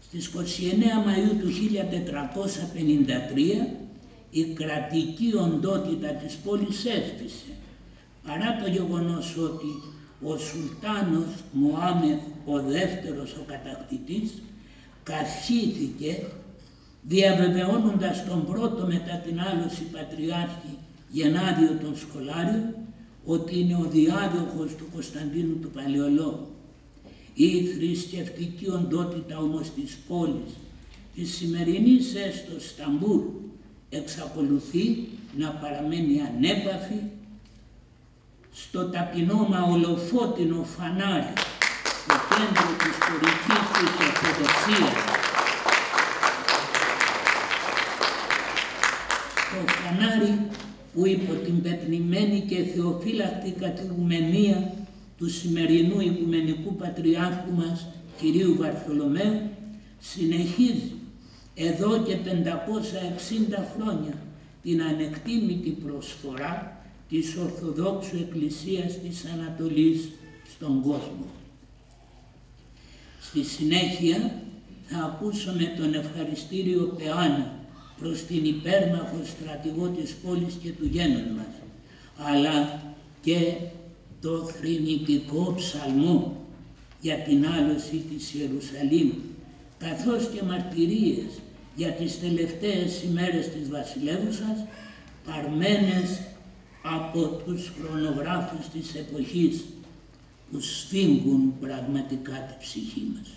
Στις 29 Μαΐου του 1453 η κρατική οντότητα της πόλης έσβησε, παρά το γεγονός ότι ο Σουλτάνος Μωάμεθ ο δεύτερος ο κατακτητής καυχήθηκε, διαβεβαιώνοντας τον πρώτο μετά την άλωση πατριάρχη Γενάδιο τον Σχολάριο ότι είναι ο διάδοχος του Κωνσταντίνου του Παλαιολόγου. Η θρησκευτική οντότητα όμως της πόλης, της σημερινής έστω Σταμπούρ, εξακολουθεί να παραμένει ανέπαφη στο ταπεινό μα ολοφώτινο φανάρι, το κέντρο της ιστορικής της Ορθοδοξίας. Το φανάρι που υπό την πεπνημένη και θεοφύλακτη κατηγουμενία του σημερινού Οικουμενικού Πατριάρχου μας, κυρίου Βαρθολομαίου, συνεχίζει εδώ και 560 χρόνια την ανεκτήμητη προσφορά της Ορθοδόξου Εκκλησίας της Ανατολής στον κόσμο. Στη συνέχεια θα ακούσουμε τον ευχαριστήριο Πεάνα προς την υπέρμαχο στρατηγό της πόλης και του γένων μας, αλλά και το θρηνητικό ψαλμό για την άλωση της Ιερουσαλήμ, καθώς και μαρτυρίες για τις τελευταίες ημέρες της βασιλεύουσας, παρμένες από τους χρονογράφους της εποχής που σφίγγουν πραγματικά τη ψυχή μας.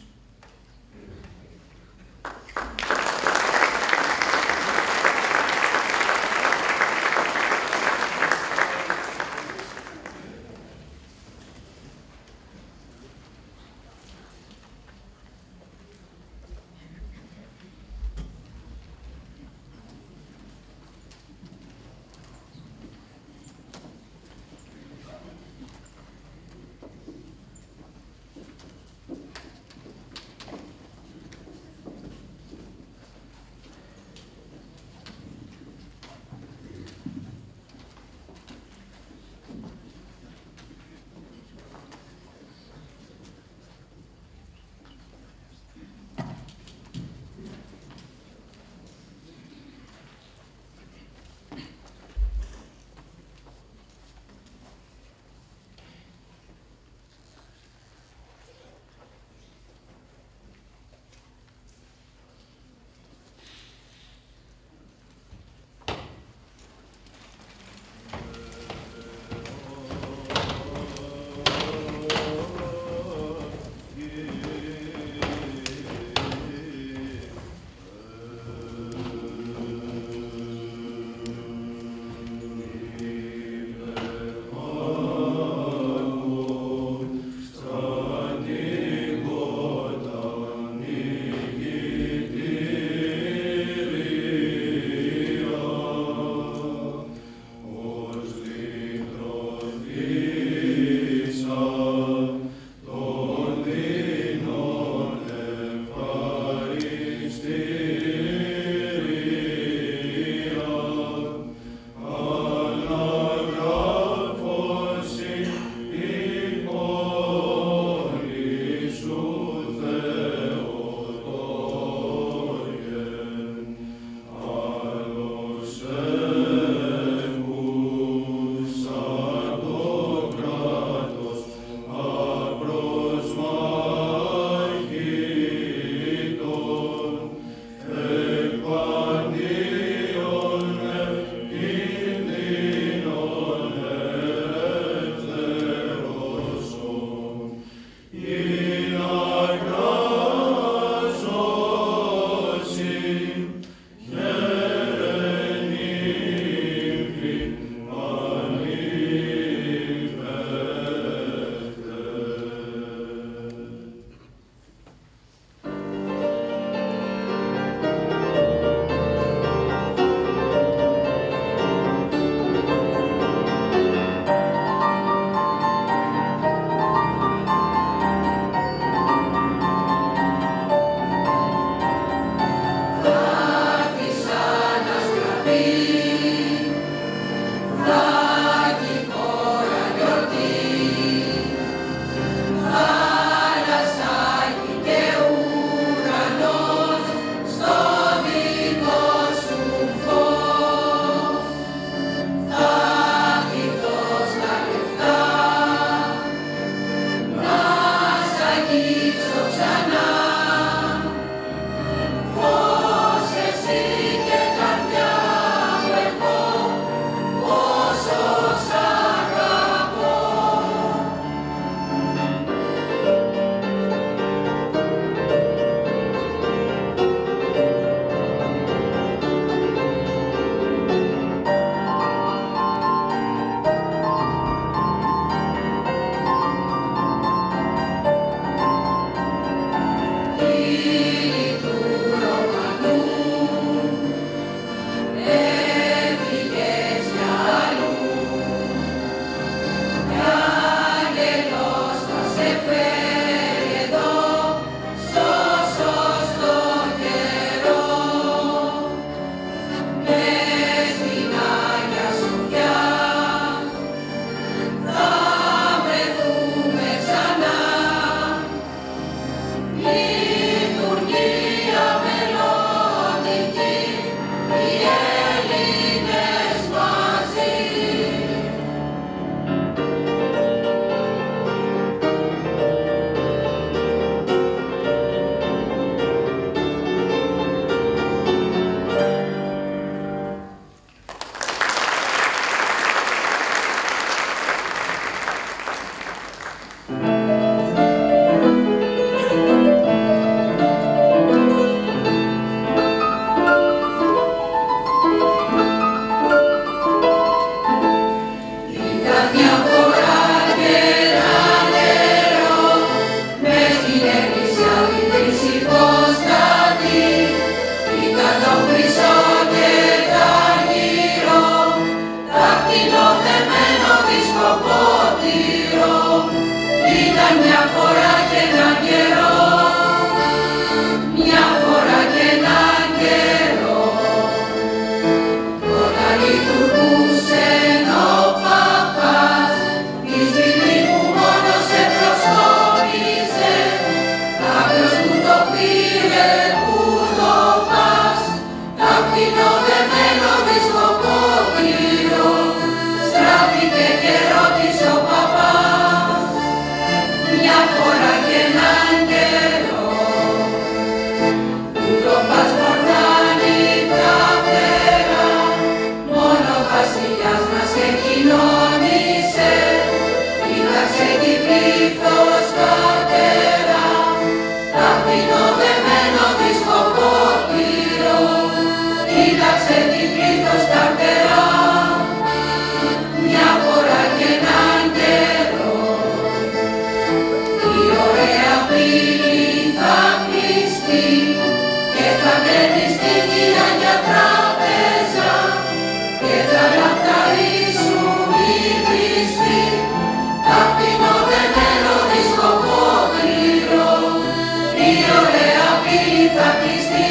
πύλη θα κλειστεί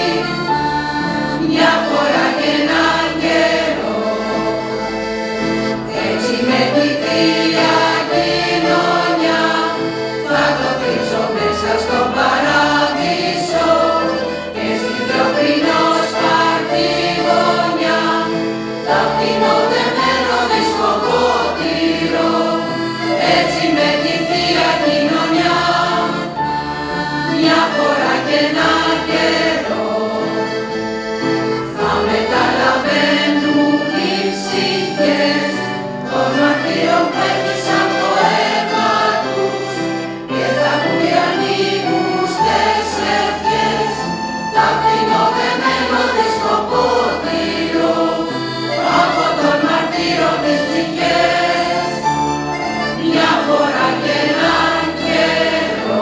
μια φορά και έναν καιρό. Έτσι με τη Θεία Κοινωνιά θα το κρύψω μέσα στον παράδεισο και στην πιο πριν σπαρτή γωνιά θα φτύνω δεμένο δισκοπότηρο. Έτσι με τη Θεία Κοινωνιά μια φορά και έναν καιρό θα μεταλαβαίνουν οι ψυχές των μαρτύρων που έχησαν το αίμα τους και θα ακούει ανήκουστες ευχές. Θα φτύνω δεμένο δισκοπότηρο από τον μαρτύρο τις ψυχές μια φορά και έναν καιρό.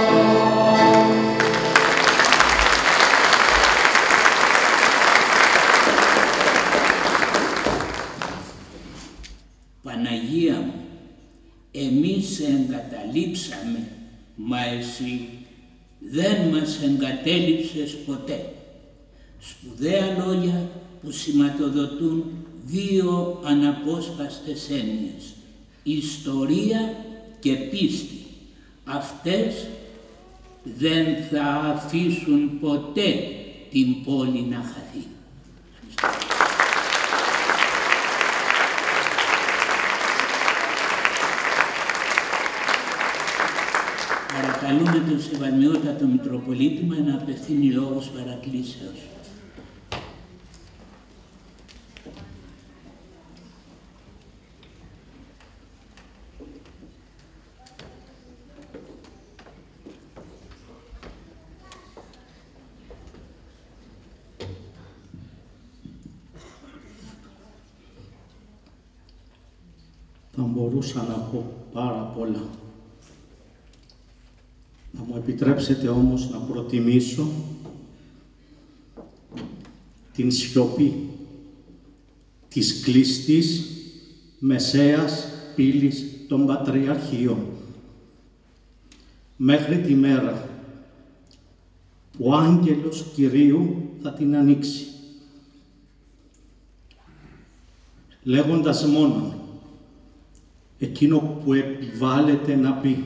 Παναγία μου, εμείς σε εγκαταλείψαμε, μα εσύ δεν μας εγκατέλειψες ποτέ. Σπουδαία λόγια που σηματοδοτούν δύο αναπόσπαστες έννοιες, ιστορία και πίστη. Αυτές δεν θα αφήσουν ποτέ την πόλη να χαθεί. Παρακαλούμε τον Σεβασμιότατο Μητροπολίτη να απευθύνει λόγους παρακλήσεως. Θα μπορούσα να πω πάρα πολλά. Θα μου επιτρέψετε όμως να προτιμήσω την σιωπή της κλειστής μεσαίας πύλης των Πατριαρχείων μέχρι τη μέρα που ο άγγελος Κυρίου θα την ανοίξει, λέγοντας μόνον εκείνο που επιβάλλεται να πει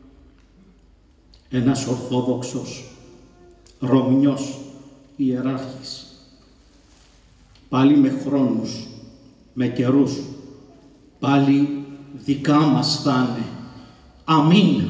ένας Ορθόδοξος Ρωμιός ιεράρχης, πάλι με χρόνους, με καιρούς, πάλι δικά μας θα είναι. Αμήν.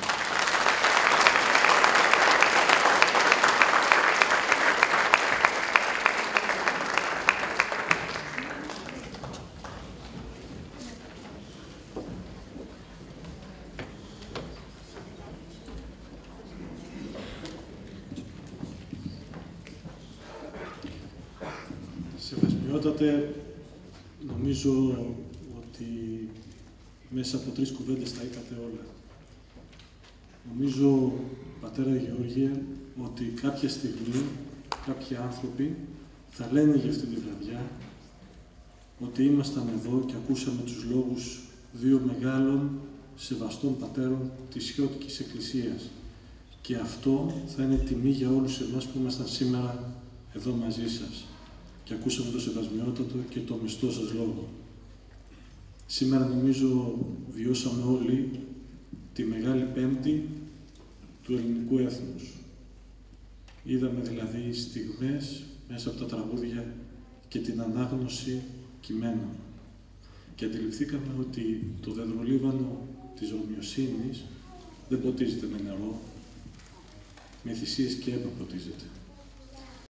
Σεβασμιότατε, νομίζω ότι μέσα από 3 κουβέντες τα είπατε όλα. Νομίζω, πατέρα Γεώργιε, ότι κάποια στιγμή κάποιοι άνθρωποι θα λένε για αυτή τη βραδιά ότι ήμασταν εδώ και ακούσαμε τους λόγους 2 μεγάλων σεβαστών πατέρων της Χιώτικης Εκκλησίας. Και αυτό θα είναι τιμή για όλους εμάς που ήμασταν σήμερα εδώ μαζί σας και ακούσαμε το Σεβασμιότατο και το μεστό σας λόγο. Σήμερα νομίζω βιώσαμε όλοι τη Μεγάλη Πέμπτη του ελληνικού έθνους. Είδαμε δηλαδή στιγμές μέσα από τα τραγούδια και την ανάγνωση κειμένων. Και αντιληφθήκαμε ότι το δεδρολίβανο της Ρωμιοσύνης δεν ποτίζεται με νερό, με θυσίες και αίμα ποτίζεται.